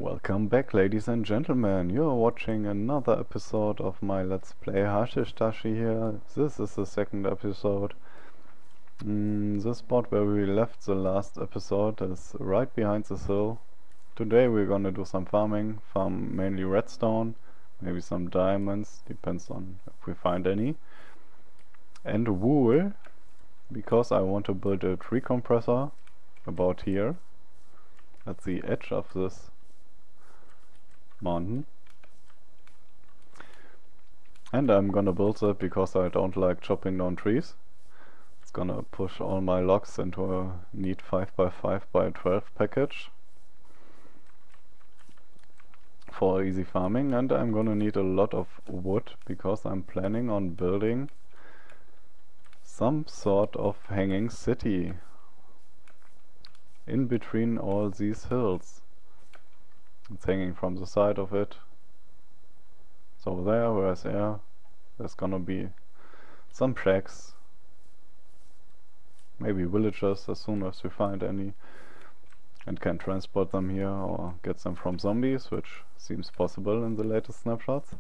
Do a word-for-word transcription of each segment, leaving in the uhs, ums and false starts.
Welcome back, ladies and gentlemen. You're watching another episode of my Let's Play Hashish Tashi here. This is the second episode. Mm, the spot where we left the last episode is right behind this hill. Today we're gonna do some farming, farm mainly redstone, maybe some diamonds, depends on if we find any. And wool, because I want to build a tree compressor about here, at the edge of this mountain. And I'm gonna build that because I don't like chopping down trees. It's gonna push all my logs into a neat five by five by twelve package for easy farming, and I'm gonna need a lot of wood because I'm planning on building some sort of hanging city in between all these hills. It's hanging from the side of it. So there, where's air, there's gonna be some shacks, maybe villages as soon as we find any, and can transport them here or get them from zombies, which seems possible in the latest snapshots.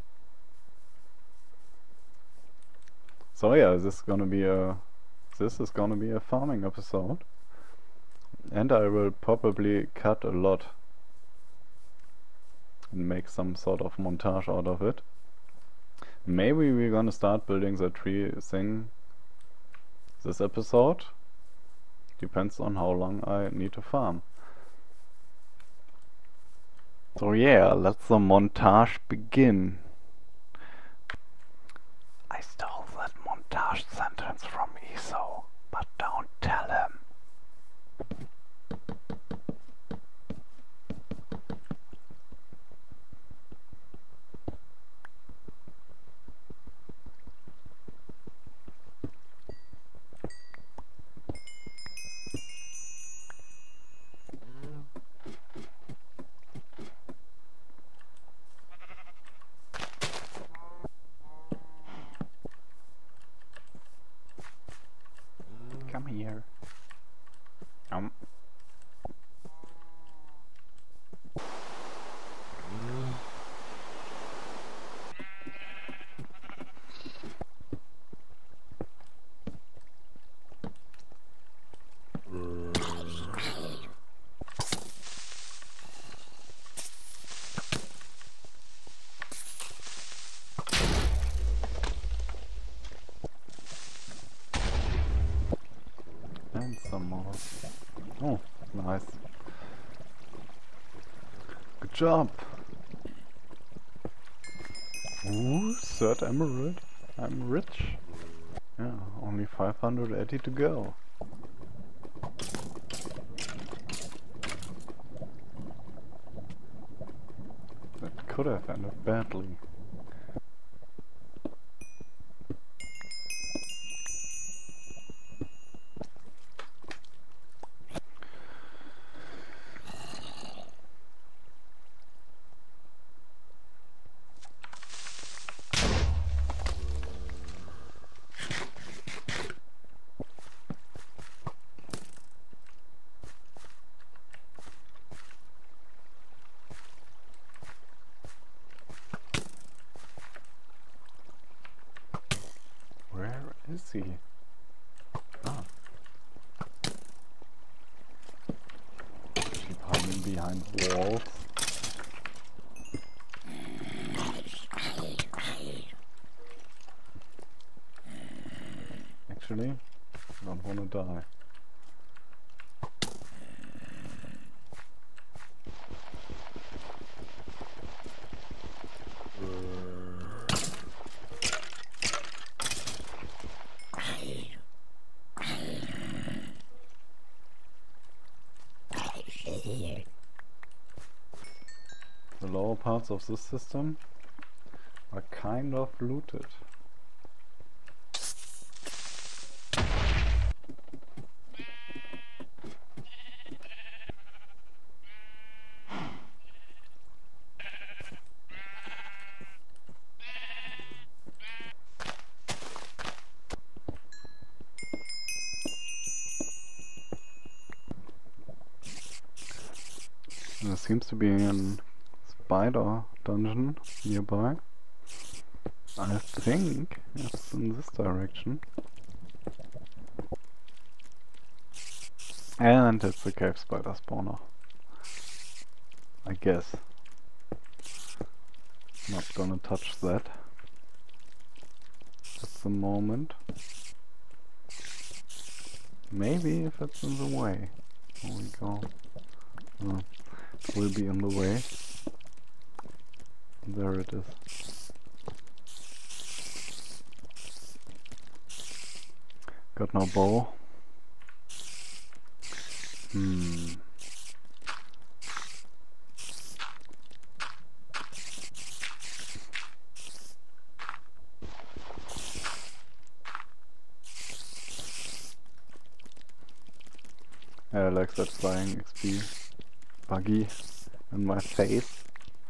So yeah, this is gonna be a this is gonna be a farming episode, and I will probably cut a lot and make some sort of montage out of it. Maybe we're gonna start building the tree thing this episode. Depends on how long I need to farm. So yeah, let the montage begin. I stole that montage sentence from E S O, but don't tell him. Come here. Um. And some more. Oh, nice. Good job. Ooh, third emerald. I'm rich. Yeah, only five hundred eighty to go. That could have ended badly. Where is he? Ah. Keep hiding behind walls. Actually, I don't want to die. The lower parts of this system are kind of looted. There seems to be an spider dungeon nearby. I think it's in this direction. And it's a cave spider spawner. I guess. Not gonna touch that at the moment. Maybe if it's in the way. There we go. Oh, it will be in the way. There it is. Got no bow. Hmm. I like that flying X P buggy in my face.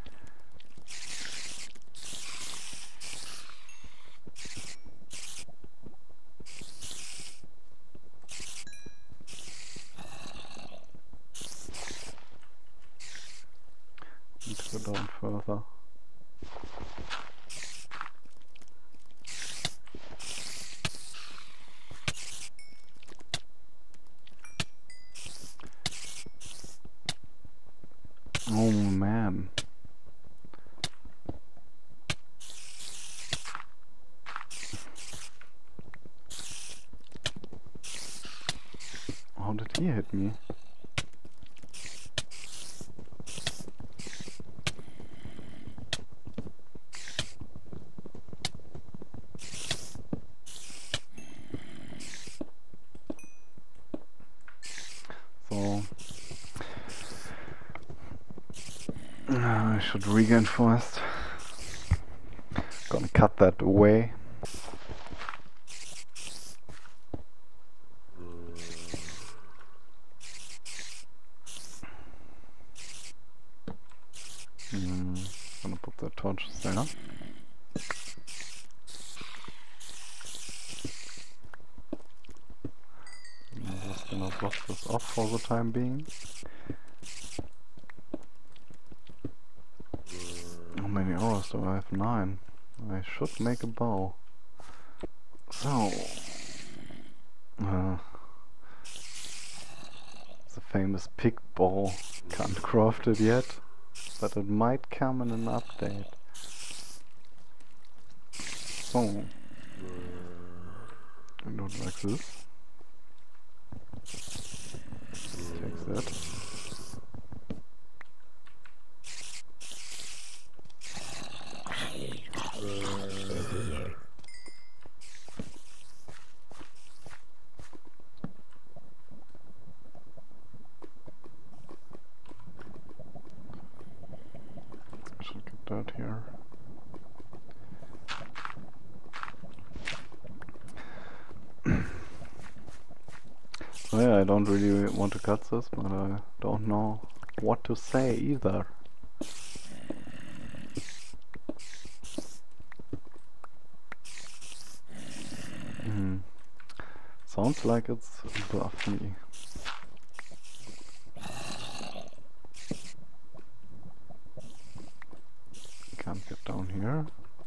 Need to go down further. Oh man. How did he hit me? So I should regain first. Gonna cut that away. Hmm, gonna put the torches there. I'm just gonna block this off for the time being. How many arrows do I have? Nine. I should make a bow. So, uh, the famous pig bow. Can't craft it yet, but it might come in an update. So, I do it like this. Takes that. Should get that here. So yeah, I don't really want to cut this, but I don't know what to say either. Hmm. Sounds like it's above me. Can't get down here.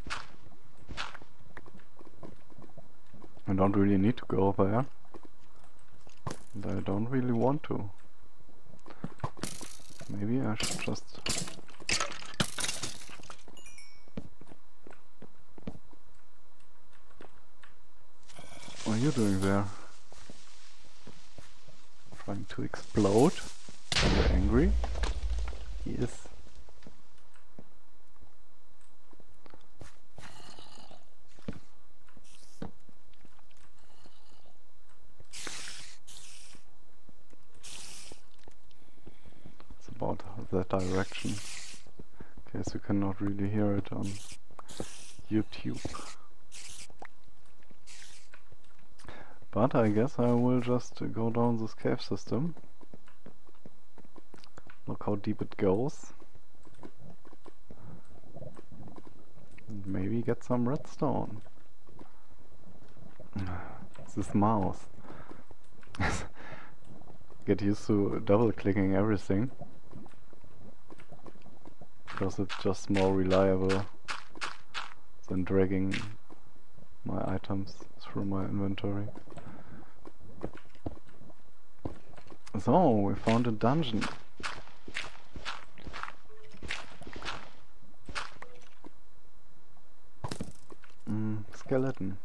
I don't really need to go there. And I don't really want to. Maybe I should just... What are you doing there? Trying to explode? Are you angry? He is. About that direction, in case you cannot really hear it on YouTube. But I guess I will just go down this cave system. Look how deep it goes. And maybe get some redstone. This mouse. Get used to double clicking everything. because it's just more reliable than dragging my items through my inventory. So, we found a dungeon. Mm, skeleton.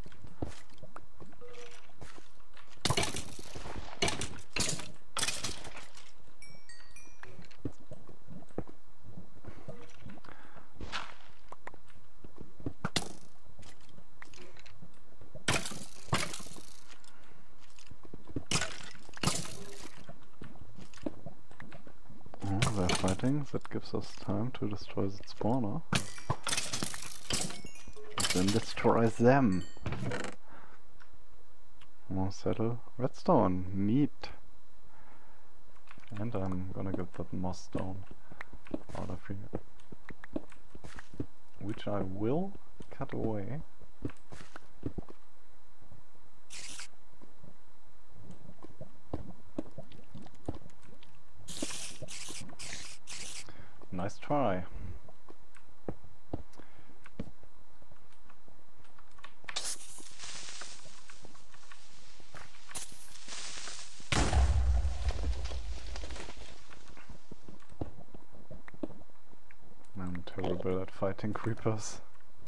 They're fighting, that gives us time to destroy the spawner. Then destroy them. More saddle. Redstone. Neat. And I'm gonna get that moss stone out of here. Which I will cut away. Nice try. I'm terrible at fighting creepers.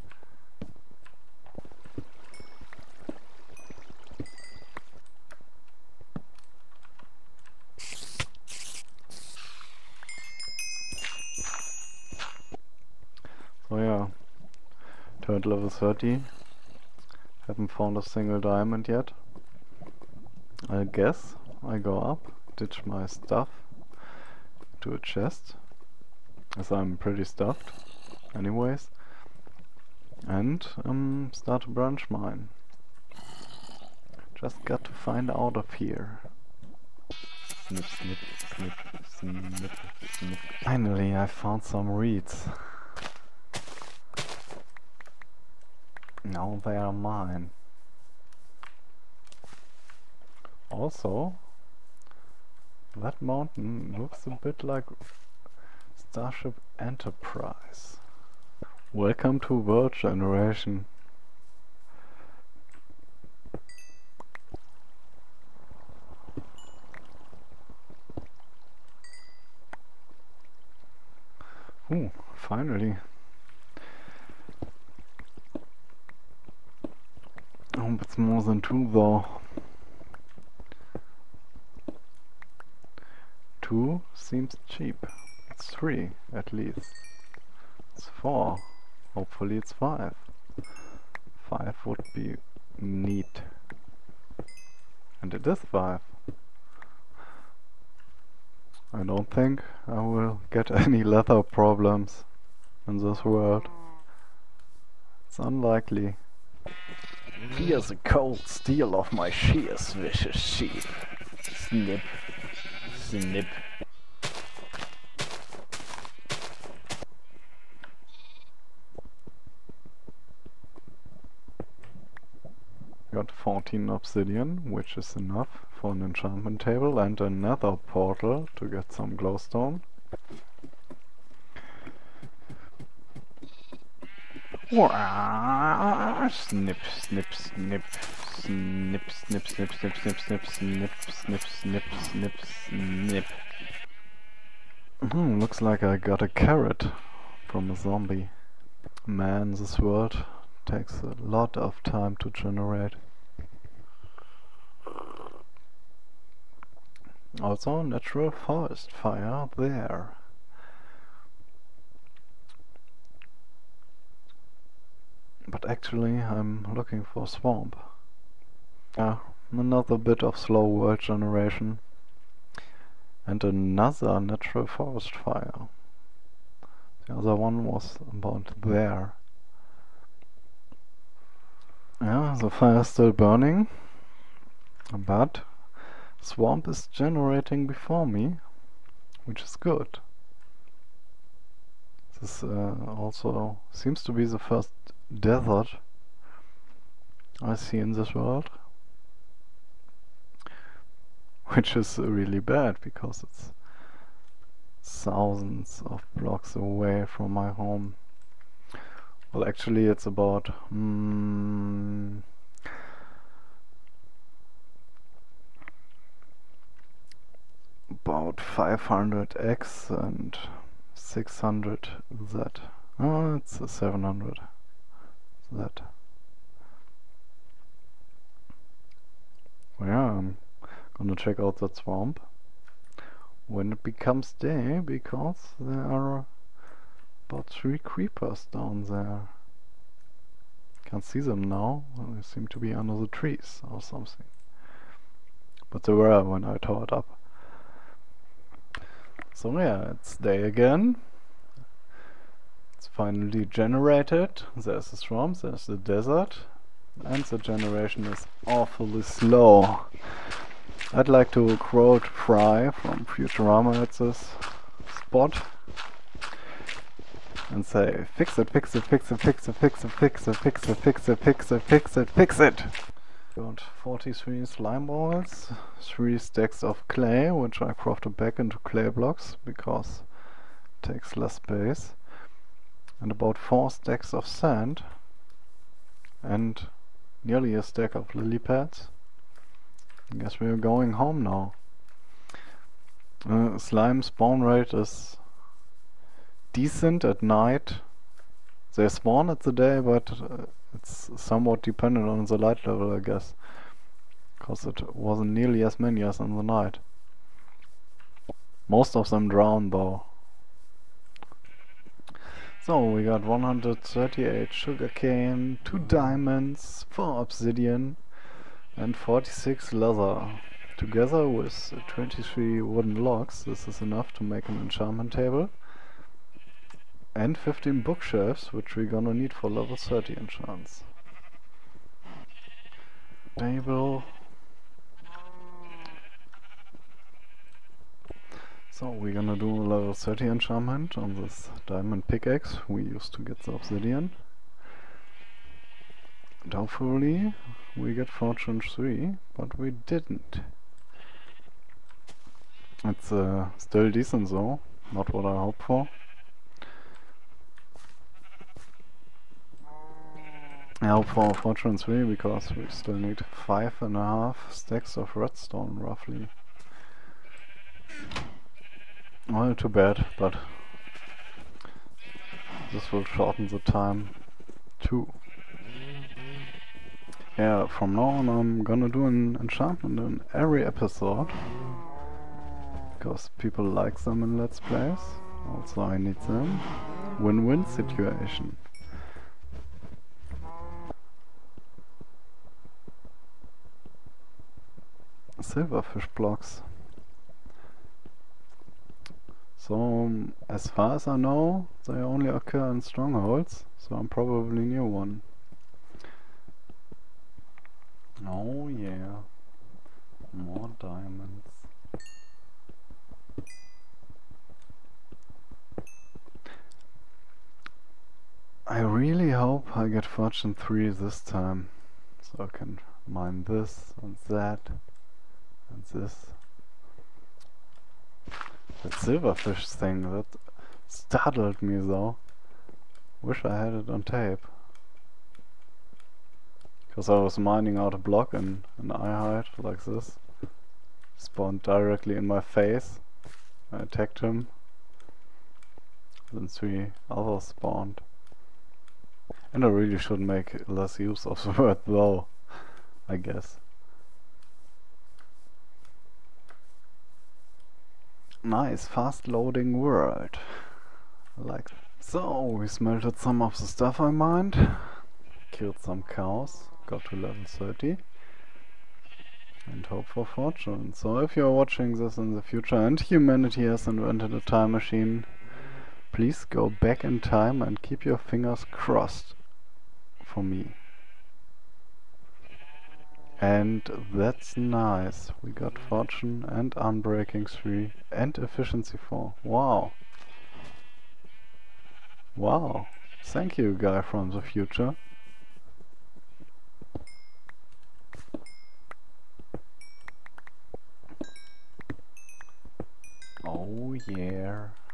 So yeah, turned level thirty. Haven't found a single diamond yet. I guess I go up, ditch my stuff to a chest, as I'm pretty stuffed anyways, and um, start a branch mine. Just got to find out of here. Snip, snip, snip, snip, snip. Finally I found some reeds. Now they are mine. Also, that mountain looks a bit like Starship Enterprise. Welcome to World Generation. Ooh, finally. Oh, it's more than two though. Two seems cheap. It's three at least. It's four. Hopefully it's five. Five would be neat. And it is five. I don't think I will get any leather problems in this world. It's unlikely. Here's a cold steel of my shears, vicious sheep. Snip. Snip. Got fourteen obsidian, which is enough for an enchantment table, and another portal to get some glowstone. Wah! Snip, snip, snip, snip, snip, snip, snip, snip, snip, snip, snip, snip, snip, snip. Hmm, looks like I got a carrot from a zombie. Man, this world takes a lot of time to generate. Also, natural forest fire there. But actually, I'm looking for swamp. Yeah, another bit of slow world generation. And another natural forest fire. The other one was about there. Yeah, the fire is still burning. But swamp is generating before me, which is good. This uh, also seems to be the first desert I see in this world, which is uh, really bad because it's thousands of blocks away from my home. Well, actually it's about mm, about five hundred x and six hundred z. Oh, it's a seven hundred z. Well, yeah, I'm gonna check out that swamp when it becomes day, because there are about three creepers down there. Can't see them now, they seem to be under the trees or something. But they were when I tore it up. So yeah, it's day again. It's finally generated. There's the swamp, there's the desert, and the generation is awfully slow. I'd like to quote Fry from Futurama at this spot and say, fix it, fix it, fix it, fix it, fix it, fix it, fix it, fix it, fix it, fix it, fix it. Got forty-three slime balls, three stacks of clay, which I crafted back into clay blocks because it takes less space, and about four stacks of sand, and nearly a stack of lily pads. I guess we're going home now. Uh, slime spawn rate is decent at night. They spawn at the day, but uh, it's somewhat dependent on the light level, I guess, because it wasn't nearly as many as in the night. Most of them drown though. So we got one hundred thirty-eight sugarcane, two diamonds, four obsidian, and forty-six leather. Together with twenty-three wooden logs, this is enough to make an enchantment table. And fifteen bookshelves, which we're gonna need for level thirty enchants. Table. So we're gonna do a level thirty enchantment on this diamond pickaxe we used to get the obsidian. And hopefully we get fortune three, but we didn't. It's uh, still decent though, not what I hoped for. I hope for fortune three because we still need five and a half stacks of redstone roughly. Well, too bad, but this will shorten the time too. Yeah, from now on I'm gonna do an enchantment in every episode, because people like them in Let's Plays, also I need them. Win-win situation. Silverfish blocks. So, um, as far as I know, they only occur in strongholds, so I'm probably near one. Oh yeah, more diamonds. I really hope I get fortune three this time, so I can mine this and that and this. That silverfish thing, that startled me though. Wish I had it on tape. Because I was mining out a block in an eye height like this. Spawned directly in my face. I attacked him. Then three others spawned. And I really should make less use of the word though, I guess. Nice, fast loading world. Like so, we smelted some of the stuff I mined, killed some cows, got to level thirty, and hope for fortune. So if you're watching this in the future and humanity has invented a time machine, please go back in time and keep your fingers crossed for me. And that's nice. We got fortune and unbreaking three and efficiency four. Wow. Wow. Thank you, guy from the future. Oh yeah.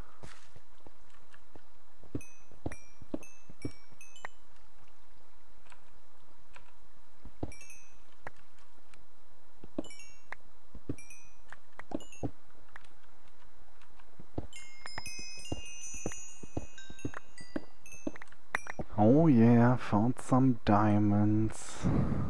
Oh yeah, found some diamonds.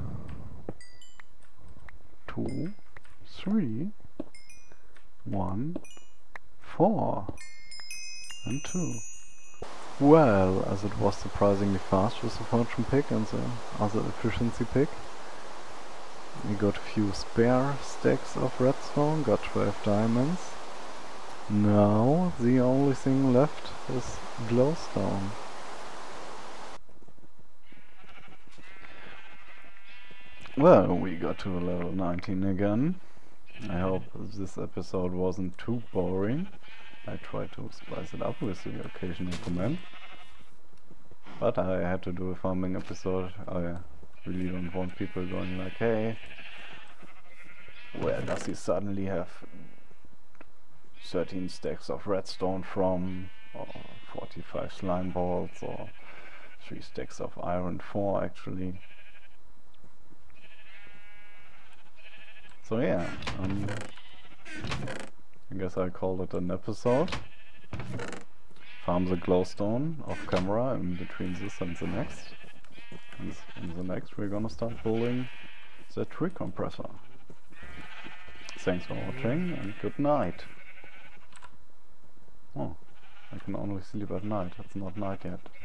Two, three, one, four, and two. Well, as it was surprisingly fast with the fortune pick and the other efficiency pick. We got a few spare stacks of redstone, got twelve diamonds. Now the only thing left is glowstone. Well, we got to level nineteen again. I hope this episode wasn't too boring. I tried to spice it up with the occasional comment. But I had to do a farming episode. I really don't want people going like, hey, where does he suddenly have thirteen stacks of redstone from? Or forty-five slime balls, or three stacks of iron, four actually. So yeah, um, I guess I called it an episode. Farm the glowstone off camera in between this and the next. And in the next we're gonna start building the tree compressor. Thanks for watching and good night. Oh, I can only sleep at night, it's not night yet.